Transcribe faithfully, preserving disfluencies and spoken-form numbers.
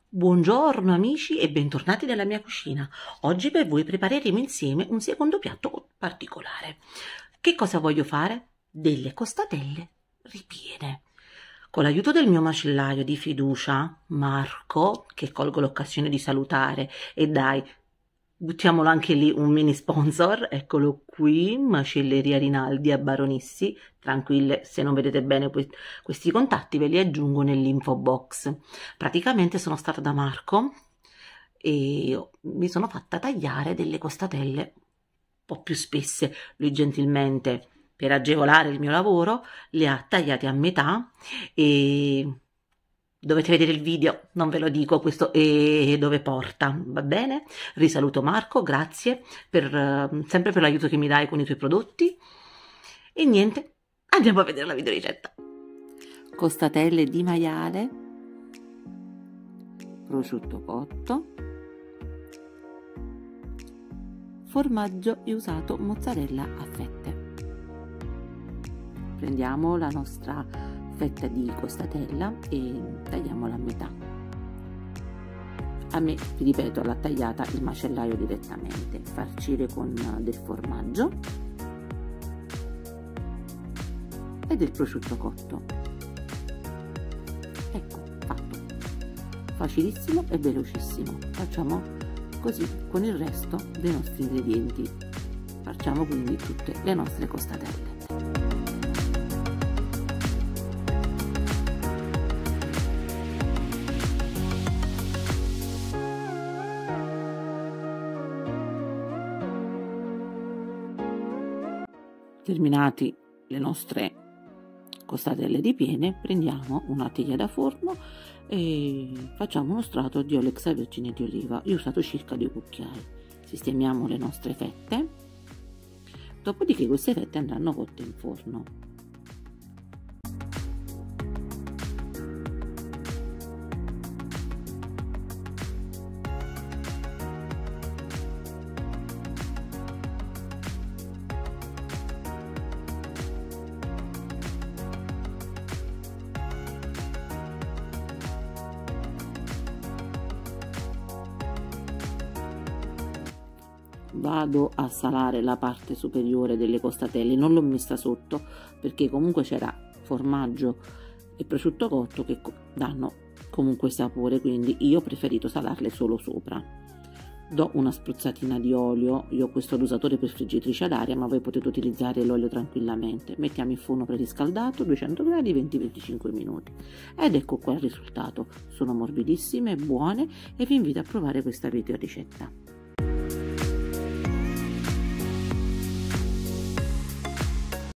Buongiorno amici e bentornati nella mia cucina. Oggi per voi prepareremo insieme un secondo piatto particolare. Che cosa voglio fare? Delle costatelle ripiene. Con l'aiuto del mio macellaio di fiducia, Marco, che colgo l'occasione di salutare, e dai, buttiamolo anche lì un mini sponsor, eccolo qui, Macelleria Rinaldi a Baronissi. Tranquille, se non vedete bene questi contatti ve li aggiungo nell'info box. Praticamente sono stata da Marco e mi sono fatta tagliare delle costatelle un po' più spesse. Lui gentilmente, per agevolare il mio lavoro, le ha tagliate a metà e dovete vedere il video, non ve lo dico questo e dove porta, va bene? Risaluto Marco, grazie per, uh, sempre per l'aiuto che mi dai con i tuoi prodotti e niente, andiamo a vedere la videoricetta. Costatelle di maiale, prosciutto cotto, formaggio io usato mozzarella a fette. Prendiamo la nostra fetta di costatella e tagliamola a metà. A me, vi ripeto, l'ha tagliata il macellaio direttamente. Farcire con del formaggio e del prosciutto cotto. Ecco, fatto. Facilissimo e velocissimo. Facciamo così con il resto dei nostri ingredienti. Facciamo quindi tutte le nostre costatelle. Terminati le nostre costatelle ripiene, prendiamo una teglia da forno e facciamo uno strato di olio extravergine di oliva. Io ho usato circa due cucchiai. Sistemiamo le nostre fette, dopodiché queste fette andranno cotte in forno. Vado a salare la parte superiore delle costatelle, non l'ho messa sotto perché comunque c'era formaggio e prosciutto cotto che danno comunque sapore, quindi io ho preferito salarle solo sopra. Do una spruzzatina di olio, io ho questo dosatore per friggitrice ad aria ma voi potete utilizzare l'olio tranquillamente. Mettiamo in forno preriscaldato duecento gradi venti venticinque minuti ed ecco qua il risultato. Sono morbidissime, buone e vi invito a provare questa video ricetta.